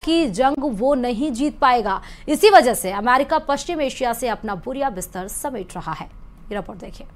की जंग वो नहीं जीत पाएगा। इसी वजह से अमेरिका पश्चिम एशिया से अपना बुरिया बिस्तर समेट रहा है। ये रिपोर्ट देखिए।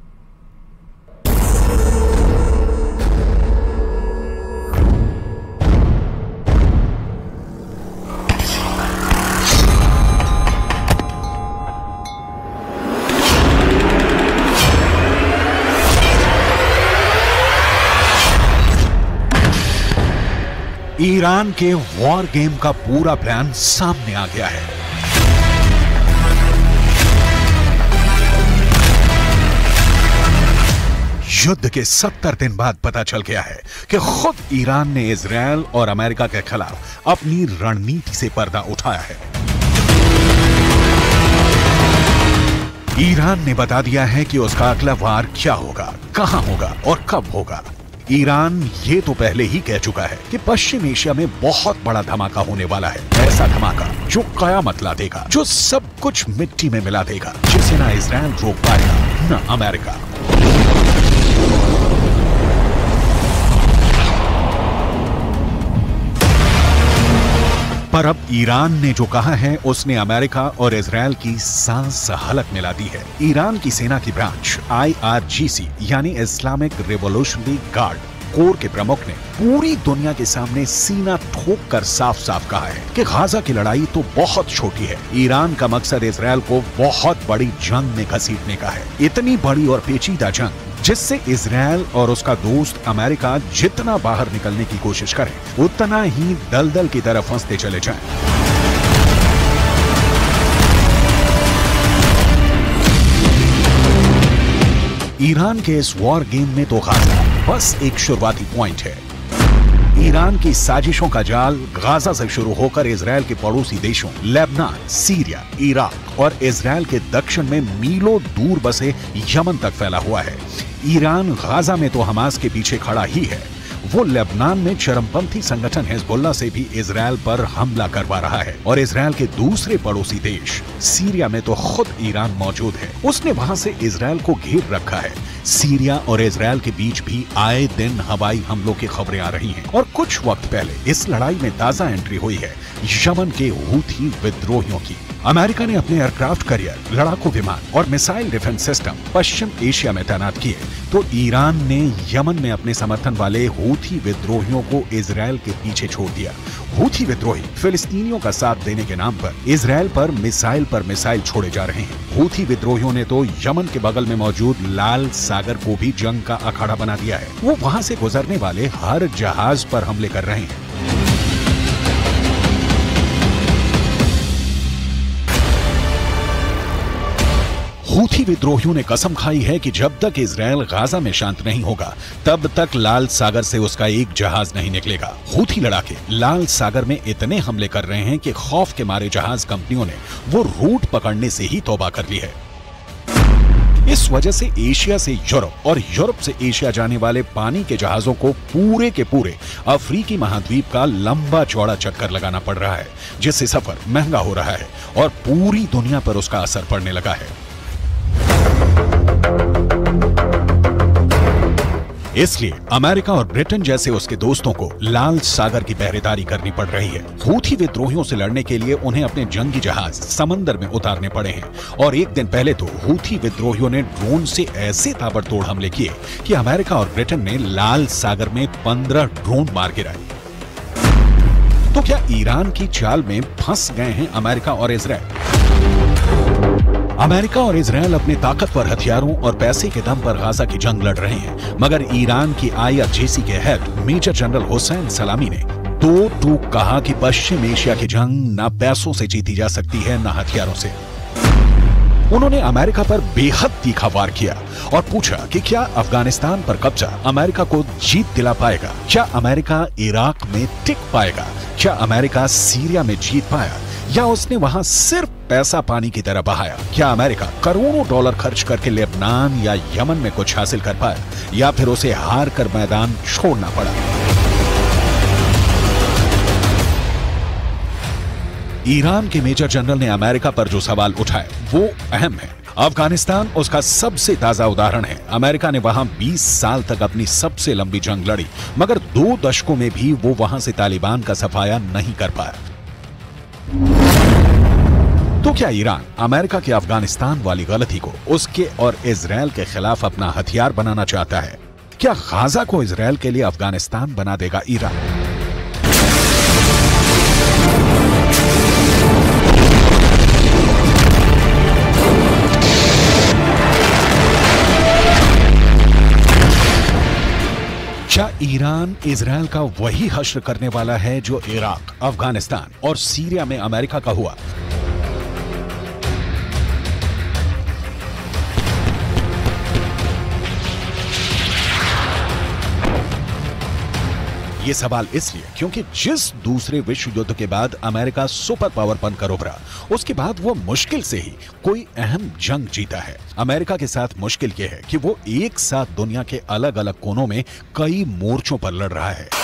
ईरान के वॉर गेम का पूरा प्लान सामने आ गया है। युद्ध के 70 दिन बाद पता चल गया है कि खुद ईरान ने इजरायल और अमेरिका के खिलाफ अपनी रणनीति से पर्दा उठाया है। ईरान ने बता दिया है कि उसका अगला वार क्या होगा, कहां होगा और कब होगा। ईरान ये तो पहले ही कह चुका है कि पश्चिम एशिया में बहुत बड़ा धमाका होने वाला है। ऐसा धमाका जो कयामत ला देगा, जो सब कुछ मिट्टी में मिला देगा, जिसे ना इजरायल रोक पाएगा ना अमेरिका। पर अब ईरान ने जो कहा है उसने अमेरिका और इजरायल की सांस हलक मिला दी है। ईरान की सेना की ब्रांच IRGC यानी इस्लामिक रिवॉल्यूशनरी गार्ड कोर के प्रमुख ने पूरी दुनिया के सामने सीना ठोक कर साफ साफ कहा है कि गाजा की लड़ाई तो बहुत छोटी है। ईरान का मकसद इजरायल को बहुत बड़ी जंग में घसीटने का है। इतनी बड़ी और पेचीदा जंग जिससे इजरायल और उसका दोस्त अमेरिका जितना बाहर निकलने की कोशिश करें उतना ही दलदल की तरफ फंसते चले जाएं। ईरान के इस वॉर गेम में तो गाजा बस एक शुरुआती पॉइंट है। ईरान की साजिशों का जाल गाजा से शुरू होकर इजरायल के पड़ोसी देशों लेबनान, सीरिया, इराक और इजरायल के दक्षिण में मीलों दूर बसे यमन तक फैला हुआ है। ईरान गाजा में तो हमास के पीछे खड़ा ही है, वो लेबनान में चरमपंथी संगठन हिजबुल्लाह से भी इजरायल पर हमला करवा रहा है और इजरायल के दूसरे पड़ोसी देश सीरिया में तो खुद ईरान मौजूद है। उसने वहां से इजरायल को घेर रखा है। सीरिया और इजरायल के बीच भी आए दिन हवाई हमलों की खबरें आ रही हैं और कुछ वक्त पहले इस लड़ाई में ताजा एंट्री हुई है यमन के हूथी विद्रोहियों की। अमेरिका ने अपने एयरक्राफ्ट कैरियर, लड़ाकू विमान और मिसाइल डिफेंस सिस्टम पश्चिम एशिया में तैनात किए तो ईरान ने यमन में अपने समर्थन वाले हूथी विद्रोहियों को इजरायल के पीछे छोड़ दिया। हूथी विद्रोही फिलिस्तीनियों का साथ देने के नाम पर इजरायल पर मिसाइल छोड़े जा रहे हैं। हूथी विद्रोहियों ने तो यमन के बगल में मौजूद लाल सागर को भी जंग का अखाड़ा बना दिया है। वो वहां से गुजरने वाले हर जहाज पर हमले कर रहे हैं। हूथी विद्रोहियों ने कसम खाई है कि जब तक इजरायल गाजा में शांत नहीं होगा तब तक लाल सागर से उसका एक जहाज नहीं निकलेगा। हूथी लड़ाके लाल सागर में इतने हमले कर रहे हैं कि खौफ के मारे जहाज कंपनियों ने वो रूट पकड़ने से ही तौबा कर ली है। इस वजह से एशिया से यूरोप और यूरोप से एशिया जाने वाले पानी के जहाजों को पूरे के पूरे अफ्रीकी महाद्वीप का लंबा चौड़ा चक्कर लगाना पड़ रहा है, जिससे सफर महंगा हो रहा है और पूरी दुनिया पर उसका असर पड़ने लगा है। इसलिए अमेरिका और ब्रिटेन जैसे उसके दोस्तों को लाल सागर की पहरेदारी करनी पड़ रही है। हूथी विद्रोहियों से लड़ने के लिए उन्हें अपने जंगी जहाज समंदर में उतारने पड़े हैं और एक दिन पहले तो हूथी विद्रोहियों ने ड्रोन से ऐसे ताबड़तोड़ हमले किए कि अमेरिका और ब्रिटेन ने लाल सागर में 15 ड्रोन मार गिराए। तो क्या ईरान की चाल में फंस गए हैं अमेरिका और इजरायल? अमेरिका और इजरायल अपने ताकतवर हथियारों और पैसे के दम पर गाजा की जंग लड़ रहे हैं, मगर ईरान की IRGC के हेड मेजर जनरल हुसैन सलामी ने दो टूक कहा कि पश्चिम एशिया की जंग ना पैसों से जीती जा सकती है ना हथियारों से। उन्होंने अमेरिका पर बेहद तीखा वार किया और पूछा कि क्या अफगानिस्तान पर कब्जा अमेरिका को जीत दिला पाएगा? क्या अमेरिका इराक में टिक पाएगा? क्या अमेरिका सीरिया में जीत पाया या उसने वहां सिर्फ पैसा पानी की तरह बहाया? क्या अमेरिका करोड़ों डॉलर खर्च करके लेबनान या यमन में कुछ हासिल कर पाया या फिर उसे हार कर मैदान छोड़ना पड़ा? ईरान के मेजर जनरल ने अमेरिका पर जो सवाल उठाए वो अहम है। अफगानिस्तान उसका सबसे ताजा उदाहरण है। अमेरिका ने वहां 20 साल तक अपनी सबसे लंबी जंग लड़ी, मगर 2 दशकों में भी वो वहां से तालिबान का सफाया नहीं कर पाया। तो क्या ईरान अमेरिका के अफगानिस्तान वाली गलती को उसके और इजराइल के खिलाफ अपना हथियार बनाना चाहता है? क्या गाजा को इजराइल के लिए अफगानिस्तान बना देगा ईरान? क्या ईरान इजराइल का वही हश्र करने वाला है जो इराक, अफगानिस्तान और सीरिया में अमेरिका का हुआ? ये सवाल इसलिए क्योंकि जिस दूसरे विश्व युद्ध के बाद अमेरिका सुपर पावर बनकर उभरा, उसके बाद वो मुश्किल से ही कोई अहम जंग जीता है। अमेरिका के साथ मुश्किल यह है कि वो एक साथ दुनिया के अलग अलग कोनों में कई मोर्चों पर लड़ रहा है।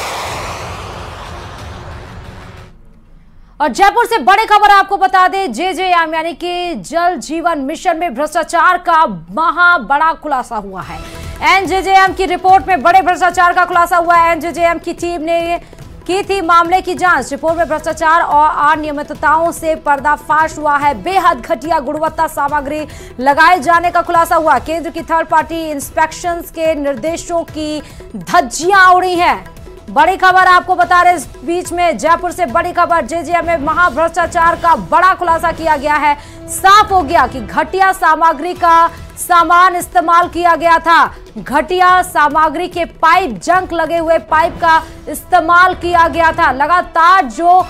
और जयपुर से बड़ी खबर आपको बता दें, जेजेएम यानी कि जल जीवन मिशन में भ्रष्टाचार का महा बड़ा खुलासा हुआ है। एनजेजेएम की रिपोर्ट में बड़े भ्रष्टाचार का खुलासा हुआ है। एनजेजेएम की टीम ने की थी मामले की जांच। रिपोर्ट में भ्रष्टाचार और अनियमितताओं से पर्दाफाश हुआ है। बेहद घटिया गुणवत्ता सामग्री लगाए जाने का खुलासा हुआ। केंद्र की थर्ड पार्टी इंस्पेक्शंस के निर्देशों की धज्जियां उड़ी हैं। बड़ी खबर आपको बता रहे, इस बीच में जयपुर से बड़ी खबर, जेजेएम में महाभ्रष्टाचार का बड़ा खुलासा किया गया है। साफ हो गया कि घटिया सामग्री का सामान इस्तेमाल किया गया था। घटिया सामग्री के पाइप, जंक लगे हुए पाइप का इस्तेमाल किया गया था। लगातार जो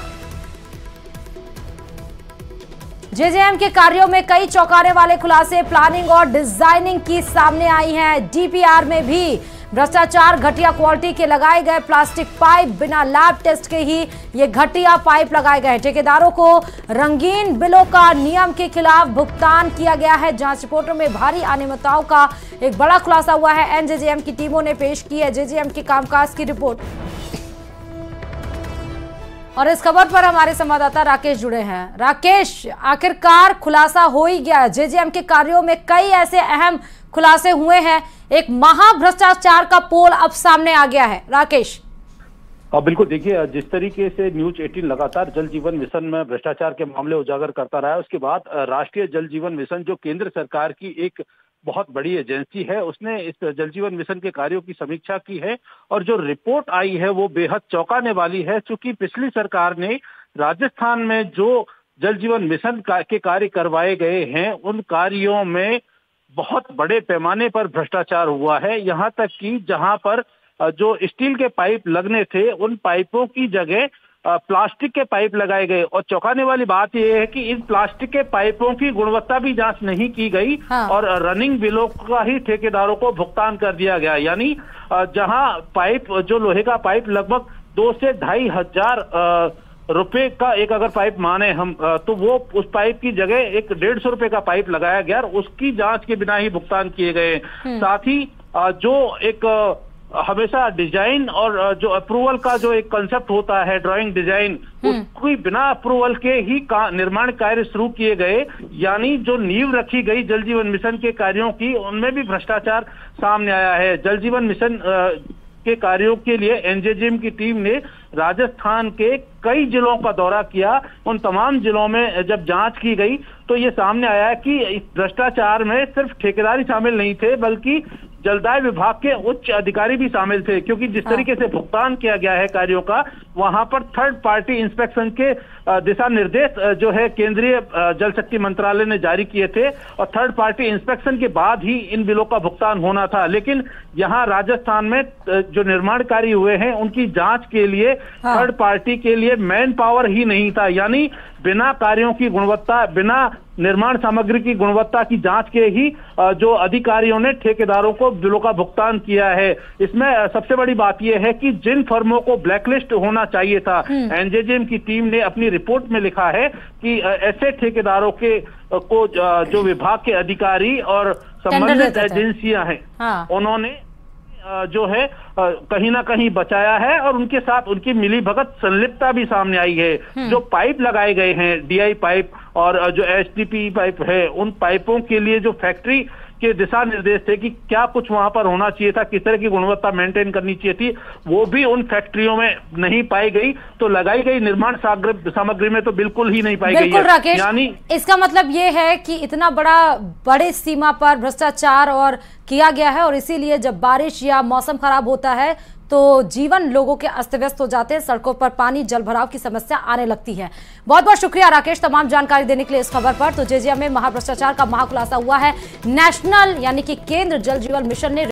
जेजेएम के कार्यों में कई चौंकाने वाले खुलासे, प्लानिंग और डिजाइनिंग की सामने आई हैं। डीपीआर में भी भ्रष्टाचार, घटिया क्वालिटी के लगाए गए प्लास्टिक पाइप, बिना लैब टेस्ट के ही ये घटिया पाइप लगाए गए। ठेकेदारों को रंगीन बिलों का नियम के खिलाफ भुगतान किया गया है। जांच रिपोर्टों में भारी अनियमितताओं का एक बड़ा खुलासा हुआ है। एनजेजेएम की टीमों ने पेश की है जेजेएम के कामकाज की रिपोर्ट। और इस खबर पर हमारे संवाददाता राकेश जुड़े हैं। राकेश, आखिरकार खुलासा हो ही गया। जेजेएम के कार्यों में कई ऐसे अहम खुलासे हुए हैं। एक महाभ्रष्टाचार का पोल अब सामने आ गया है। राकेश, बिल्कुल, देखिए जिस तरीके से न्यूज 18 लगातार जल जीवन मिशन में भ्रष्टाचार के मामले उजागर करता रहा है, उसके बाद राष्ट्रीय जल जीवन मिशन जो केंद्र सरकार की एक बहुत बड़ी एजेंसी है, उसने इस जल जीवन मिशन के कार्यों की समीक्षा की है और जो रिपोर्ट आई है वो बेहद चौंकाने वाली है। चूंकि पिछली सरकार ने राजस्थान में जो जल जीवन मिशन के कार्य करवाए गए हैं, उन कार्यों में बहुत बड़े पैमाने पर भ्रष्टाचार हुआ है। यहाँ तक कि जहां पर जो स्टील के पाइप लगने थे, उन पाइपों की जगह प्लास्टिक के पाइप लगाए गए। और चौंकाने वाली बात यह है कि इन प्लास्टिक के पाइपों की गुणवत्ता भी जांच नहीं की गई। हाँ। और रनिंग बिलों का ही ठेकेदारों को भुगतान कर दिया गया। यानी जहां पाइप, जो लोहे का पाइप लगभग 2 से 2.5 हजार रुपए का एक अगर पाइप माने हम, तो वो उस पाइप की जगह एक 150 रुपए का पाइप लगाया गया और उसकी जांच के बिना ही भुगतान किए गए। साथ ही जो एक हमेशा डिजाइन और जो अप्रूवल का जो एक कंसेप्ट होता है, ड्राइंग डिजाइन, उसकी बिना अप्रूवल के ही निर्माण कार्य शुरू किए गए। यानी जो नींव रखी गई जल जीवन मिशन के कार्यों की, उनमें भी भ्रष्टाचार सामने आया है। जल जीवन मिशन के कार्यों के लिए एनजेजेएम की टीम ने राजस्थान के कई जिलों का दौरा किया। उन तमाम जिलों में जब जांच की गई तो ये सामने आया कि इस भ्रष्टाचार में सिर्फ ठेकेदारी शामिल नहीं थे, बल्कि जलदाय विभाग के उच्च अधिकारी भी शामिल थे। क्योंकि जिस तरीके से भुगतान किया गया है कार्यों का, वहां पर थर्ड पार्टी इंस्पेक्शन के दिशा निर्देश जो है केंद्रीय जल शक्ति मंत्रालय ने जारी किए थे और थर्ड पार्टी इंस्पेक्शन के बाद ही इन बिलों का भुगतान होना था। लेकिन यहाँ राजस्थान में जो निर्माण कार्य हुए हैं, उनकी जांच के लिए थर्ड पार्टी के लिए मैन पावर ही नहीं था। यानी बिना कार्यों की गुणवत्ता, बिना निर्माण सामग्री की गुणवत्ता की जांच के ही जो अधिकारियों ने ठेकेदारों को बिलों का भुगतान किया है। इसमें सबसे बड़ी बात यह है कि जिन फर्मों को ब्लैकलिस्ट होना चाहिए था, एनजेजेएम की टीम ने अपनी रिपोर्ट में लिखा है कि ऐसे ठेकेदारों को जो विभाग के अधिकारी और संबंधित एजेंसियां हैं, उन्होंने जो है कहीं ना कहीं बचाया है और उनके साथ उनकी मिलीभगत संलिप्तता भी सामने आई है। जो पाइप लगाए गए हैं, डीआई पाइप और जो एचडीपी पाइप है, उन पाइपों के लिए जो फैक्ट्री के दिशा निर्देश थे कि क्या कुछ वहां पर होना चाहिए था, किस तरह की गुणवत्ता मेंटेन करनी चाहिए थी, वो भी उन फैक्ट्रियों में नहीं पाई गई। तो लगाई गई निर्माण सामग्री में तो बिल्कुल ही नहीं पाई गई है। राकेश, यानी इसका मतलब ये है कि इतना बड़े सीमा पर भ्रष्टाचार और किया गया है और इसीलिए जब बारिश या मौसम खराब होता है तो जीवन लोगों के अस्त व्यस्त हो जाते हैं, सड़कों पर पानी जल भराव की समस्या आने लगती है। बहुत बहुत शुक्रिया राकेश तमाम जानकारी देने के लिए इस खबर पर। तो जेजेएम में महाभ्रष्टाचार का महाखुलासा हुआ है। नेशनल यानी कि केंद्र जल जीवन मिशन ने